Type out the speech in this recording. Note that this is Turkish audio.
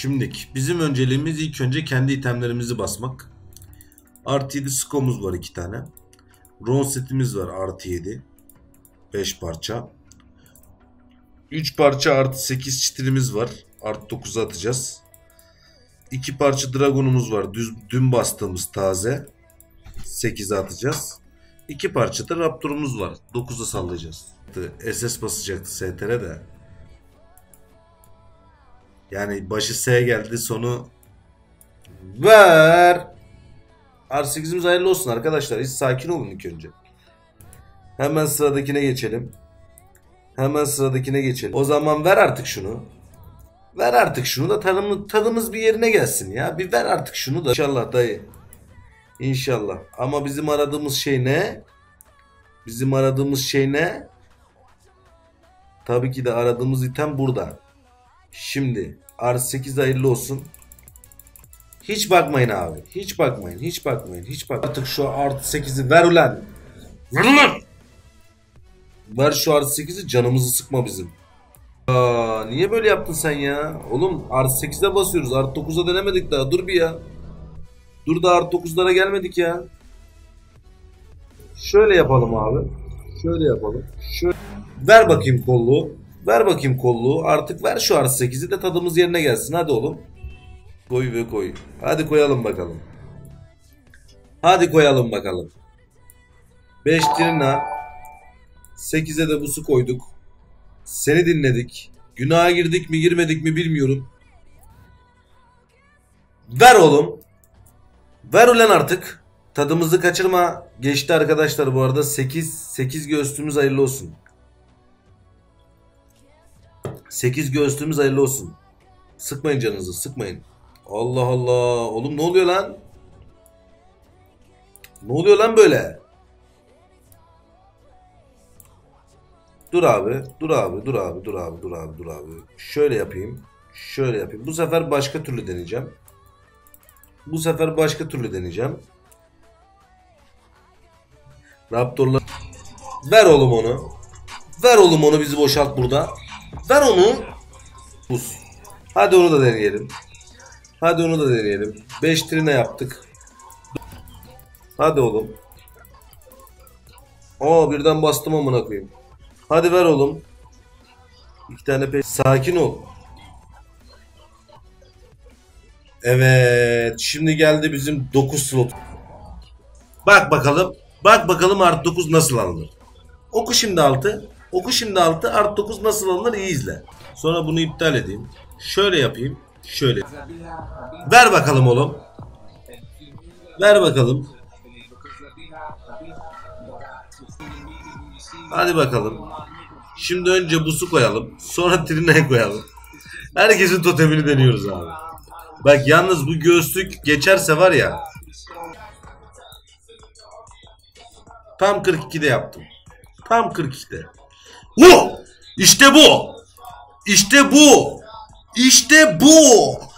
Şimdilik bizim önceliğimiz ilk önce kendi itemlerimizi basmak. Artı 7 skomuz var 2 tane. Ron setimiz var artı 7. 5 parça. 3 parça artı 8 çitilimiz var. Artı 9'a atacağız. 2 parça dragonumuz var. Dün bastığımız taze. 8'e atacağız. 2 parça da raptorumuz var. 9'a sallayacağız. SS basacaktı STR de. Yani başı S geldi, sonu ver. R8'imiz hayırlı olsun arkadaşlar. Hiç sakin olun ilk önce. Hemen sıradakine geçelim. O zaman ver artık şunu. Ver artık şunu da tadımız bir yerine gelsin ya. Bir ver artık şunu da. İnşallah dayı. İnşallah. Ama bizim aradığımız şey ne? Tabii ki de aradığımız item burada. Şimdi R8 hayırlı olsun. Hiç bakmayın abi. Hiç bakmayın. Artık şu artı 8'i ver ulan. Ver ulan. Ver şu artı 8'i, canımızı sıkma bizim. Niye böyle yaptın sen ya? Oğlum artı 8'e basıyoruz. Artı 9'a denemedik daha. Dur bir ya. Dur da artı 9'lara gelmedik ya. Şöyle yapalım abi. Şöyle. Ver bakayım kolluğu. Artık ver şu artı 8'i de tadımız yerine gelsin. Hadi oğlum. Koy. Hadi koyalım bakalım. 5 Trina. 8'e de busu koyduk. Seni dinledik. Günaha girdik mi girmedik mi bilmiyorum. Ver oğlum. Ver ulan artık. Tadımızı kaçırma. Geçti arkadaşlar bu arada. 8 göğüslüğümüz hayırlı olsun. 8 göğüslüğümüz hayırlı olsun. Sıkmayın canınızı, sıkmayın. Allah Allah. Oğlum ne oluyor lan? Ne oluyor lan böyle? Dur abi. Şöyle yapayım. Bu sefer başka türlü deneyeceğim. Raptorlar. Ver oğlum onu. Bizi boşalt burada. Ver onu. Buz. Hadi onu da deneyelim. 5 trine yaptık. Hadi oğlum. Birden bastım amına koyayım. Hadi ver oğlum. 2 tane peş. Sakin ol. Evet. Şimdi geldi bizim 9 slot. Bak bakalım artı 9 nasıl alınır. Oku şimdi altı. Artı 9 nasıl alınır iyi izle. Sonra bunu iptal edeyim. Şöyle yapayım. Şöyle. Ver bakalım oğlum. Hadi bakalım. Şimdi önce busu koyalım. Sonra trinayı koyalım. Herkesin totemini deniyoruz abi. Bak yalnız bu göğüslük geçerse var ya. Tam 42'de yaptım. Tam 42'de. İşte bu.